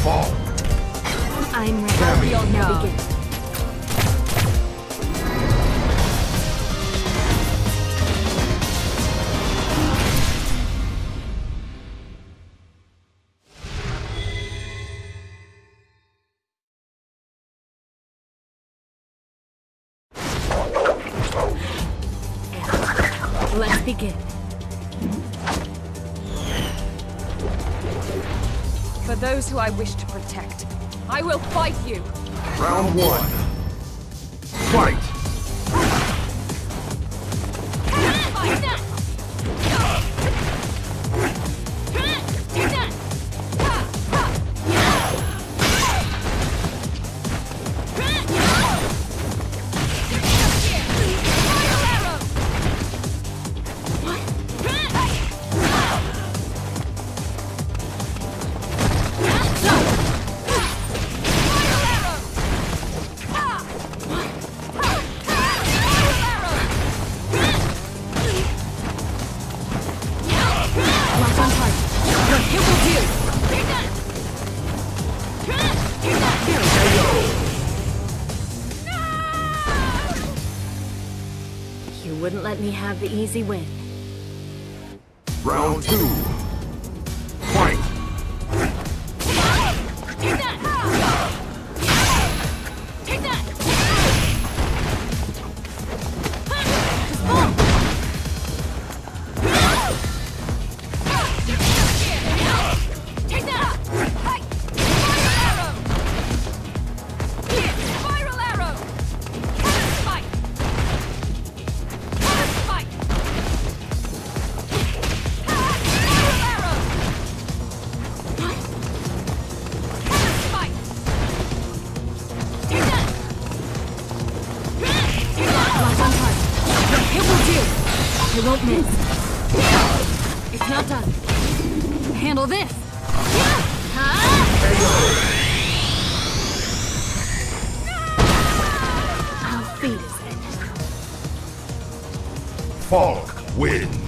fall. I'm ready. Now begin. Let's begin. For those who I wish to protect, I will fight you! Round one. Fight! You wouldn't let me have the easy win. Round two. Fight! You won't miss. It's not done. Handle this. How fate is it? Falk wins.